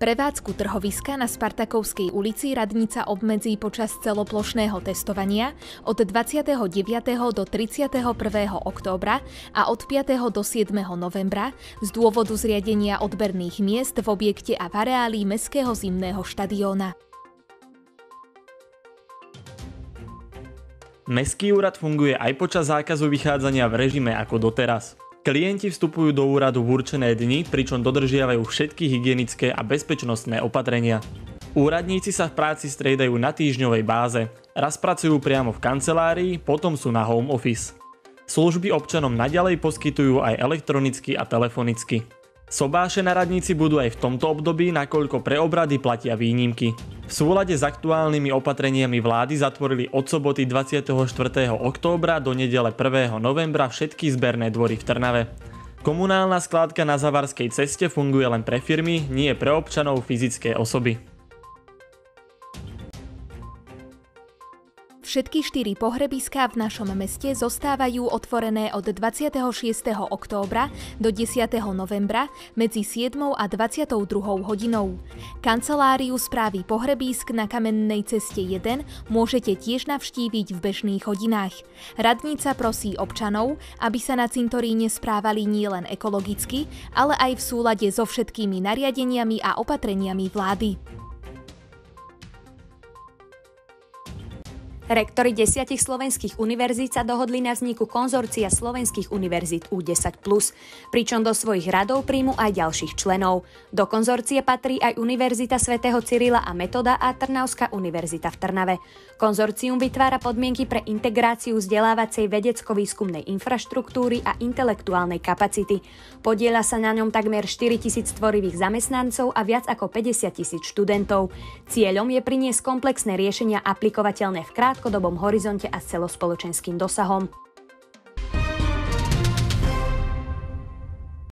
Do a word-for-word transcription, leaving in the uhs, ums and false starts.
Prevádzku trhoviska na Spartakovskej ulici radnica obmedzí počas celoplošného testovania od dvadsiateho deviateho do tridsiateho prvého októbra a od piateho do siedmeho novembra z dôvodu zriadenia odberných miest v objekte a v areáli Mestského zimného štadióna. Mestský úrad funguje aj počas zákazu vychádzania v režime ako doteraz. Klienti vstupujú do úradu v určené dni, pričom dodržiavajú všetky hygienické a bezpečnostné opatrenia. Úradníci sa v práci striedajú na týždňovej báze. Raz pracujú priamo v kancelárii, potom sú na home office. Služby občanom naďalej poskytujú aj elektronicky a telefonicky. Sobáše na radnici budú aj v tomto období, nakoľko pre obrady platia výnimky. V súlade s aktuálnymi opatreniami vlády zatvorili od soboty dvadsiateho štvrtého októbra do nedele prvého novembra všetky zberné dvory v Trnave. Komunálna skládka na Zavarskej ceste funguje len pre firmy, nie pre občanov fyzické osoby. Všetky štyri pohrebiská v našom meste zostávajú otvorené od dvadsiateho šiesteho októbra do desiateho novembra medzi siedmou a dvadsiatou druhou hodinou. Kanceláriu správy pohrebísk na Kamennej ceste jeden môžete tiež navštíviť v bežných hodinách. Radnica prosí občanov, aby sa na cintoríne správali nielen ekologicky, ale aj v súlade so všetkými nariadeniami a opatreniami vlády. Rektori desiatich slovenských univerzít sa dohodli na vzniku konzorcia slovenských univerzít U desať plus, pričom do svojich radov príjmu aj ďalších členov. Do konzorcie patrí aj Univerzita svätého Cyrila a Metoda a Trnavská univerzita v Trnave. Konzorcium vytvára podmienky pre integráciu vzdelávacej vedecko-výskumnej infraštruktúry a intelektuálnej kapacity. Podieľa sa na ňom takmer štyritisíc tvorivých zamestnancov a viac ako päťdesiat tisíc študentov. Cieľom je priniesť komplexné riešenia aplikovateľné v krátkodobom horizonte a s celospoločenským dosahom.